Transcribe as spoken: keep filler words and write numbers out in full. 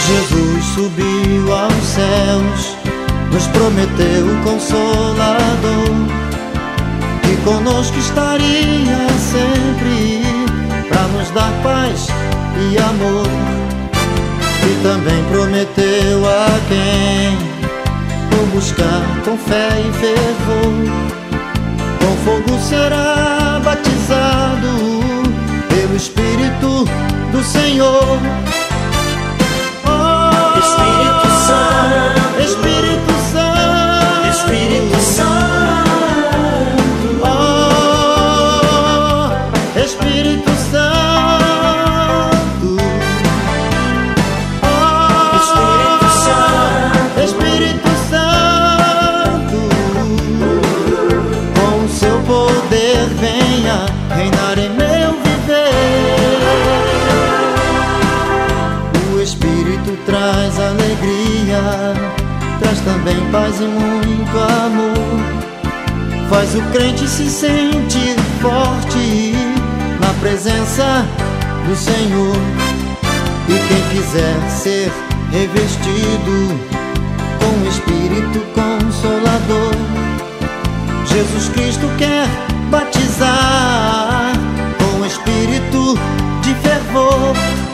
Jesus subiu aos céus, nos prometeu o Consolador, que conosco estaria sempre, para nos dar paz e amor. E também prometeu a quem o buscar com fé e fervor, com fogo será batizado pelo Espírito do Senhor. Oh, Espírito Santo, Espírito Santo, Espírito Santo, oh, Espírito Santo, oh, Espírito Santo, Espírito Santo, com o seu poder venha reinar em meu viver. O Espírito traz alegria, traz também paz e muito amor. Faz o crente se sentir forte na presença do Senhor. E quem quiser ser revestido com o Espírito Consolador, Jesus Cristo quer batizar com o Espírito de fervor.